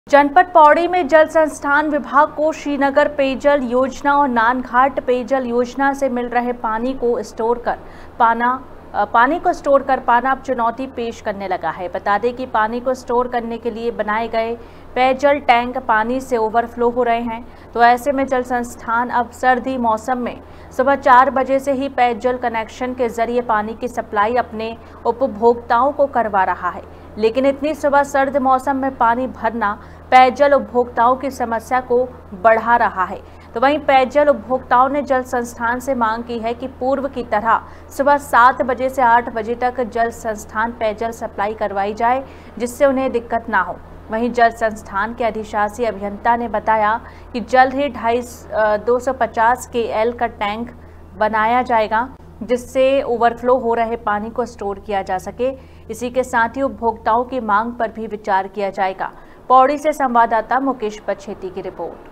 जनपद पौड़ी में जल संस्थान विभाग को श्रीनगर पेयजल योजना और नानघाट पेयजल योजना से मिल रहे पानी को स्टोर कर पाना अब चुनौती पेश करने लगा है। बता दें कि पानी को स्टोर करने के लिए बनाए गए पेयजल टैंक पानी से ओवरफ्लो हो रहे हैं। तो ऐसे में जल संस्थान अब सर्दी मौसम में सुबह 4 बजे से ही पेयजल कनेक्शन के जरिए पानी की सप्लाई अपने उपभोक्ताओं को करवा रहा है। लेकिन इतनी सुबह सर्द मौसम में पानी भरना पेयजल उपभोक्ताओं की समस्या को बढ़ा रहा है। तो वहीं पेयजल उपभोक्ताओं ने जल संस्थान से मांग की है कि पूर्व की तरह सुबह 7 बजे से 8 बजे तक जल संस्थान पेयजल सप्लाई करवाई जाए, जिससे उन्हें दिक्कत ना हो। वहीं जल संस्थान के अधिशासी अभियंता ने बताया कि जल्द ही 250 KL का टैंक बनाया जाएगा, जिससे ओवरफ्लो हो रहे पानी को स्टोर किया जा सके। इसी के साथ ही उपभोक्ताओं की मांग पर भी विचार किया जाएगा। पौड़ी से संवाददाता मुकेश बछेती की रिपोर्ट।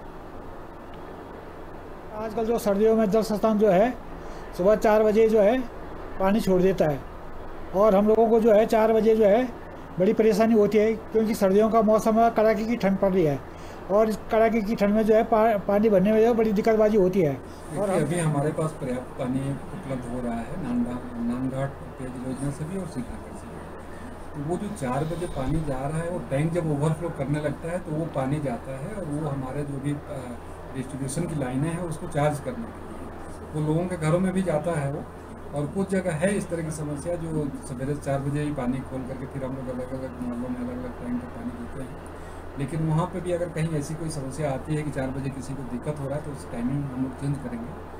आजकल जो सर्दियों में जल संस्थान जो है सुबह 4 बजे जो है पानी छोड़ देता है और हम लोगों को जो है 4 बजे जो है बड़ी परेशानी होती है, क्योंकि सर्दियों का मौसम है, कड़ाके की ठंड पड़ रही है और इस कड़ाके की ठंड में जो है पानी भरने में जो बड़ी दिक्कतबाजी होती है। और अभी हमारे पास पर्याप्त पानी उपलब्ध हो रहा है नानघाट पेयजल योजना से भी और श्रीनगर से भी। तो वो जो 4 बजे पानी जा रहा है वो टैंक जब ओवरफ्लो करने लगता है तो वो पानी जाता है और वो हमारे जो भी डिस्ट्रीब्यूशन की लाइनें हैं उसको चार्ज करने के लिए वो लोगों के घरों में भी जाता है वो। और कुछ जगह है इस तरह की समस्या जो सवेरे 4 बजे ही पानी खोल करके फिर हम लोग अलग अलग मोहल्लों में अलग अलग टाइम पर पानी देते हैं। लेकिन वहाँ पे भी अगर कहीं ऐसी कोई समस्या आती है कि 4 बजे किसी को दिक्कत हो रहा है तो उस टाइमिंग हम लोग चेंज करेंगे।